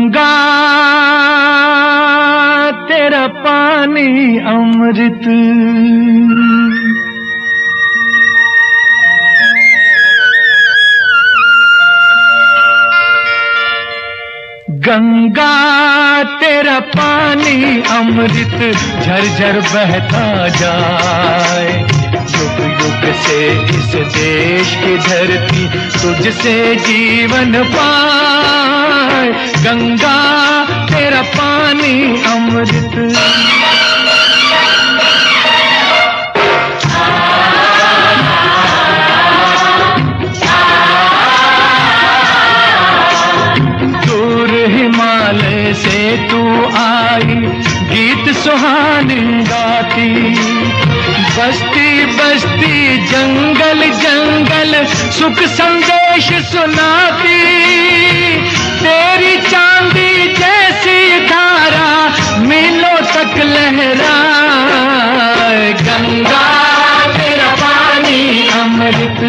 गंगा तेरा पानी अमृत, गंगा तेरा पानी अमृत झरझर बहता जाए। युग युग से इस देश की धरती तुझसे जीवन पाए। गंगा तेरा पानी अमृत। हिमालय से तू आई गीत सुहानी गाती, बस्ती बस्ती जंगल जंगल सुख संदेश सुनाती। तेरी चांदी जैसी धारा मीलों तक लहराए। गंगा तेरा पानी अमृत।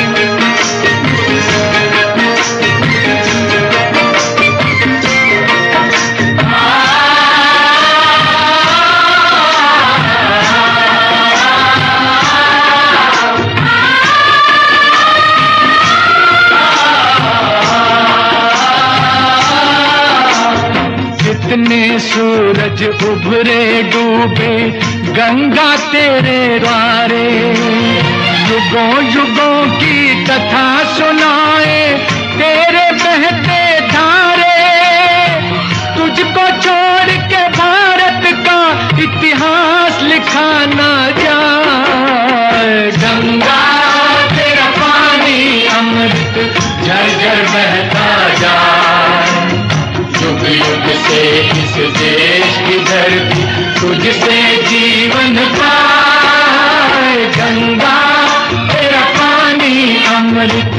कितने सूरज उभरे डूबे गंगा तेरे द्वारे। युगों युगों की कथा सुनाए तेरे बहते धारे। तुझको छोड़ के भारत का इतिहास लिखा ना जाए। गंगा तेरा पानी अमृत झरझर बहता जाए। युग युग से इस देश की धरती तुझसे जीवन पाए। गंगा तेरा पानी अमृत।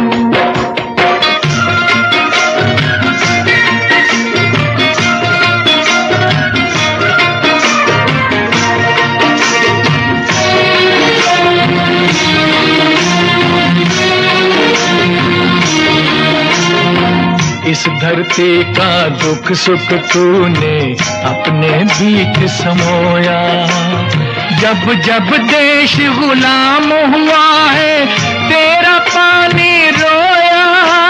इस धरती का दुख सुख तूने अपने बीच समोया। जब जब देश गुलाम हुआ है तेरा पानी रोया।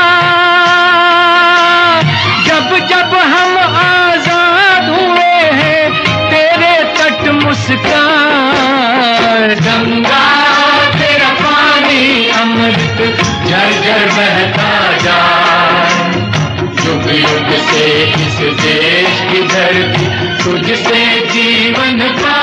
जब जब हम आजाद हुए हैं तेरे तट मुस्कान। गंगा तेरा पानी अमृत झरझर बहता जाए। युग युग से इस देश की धरती तुझसे जीवन पा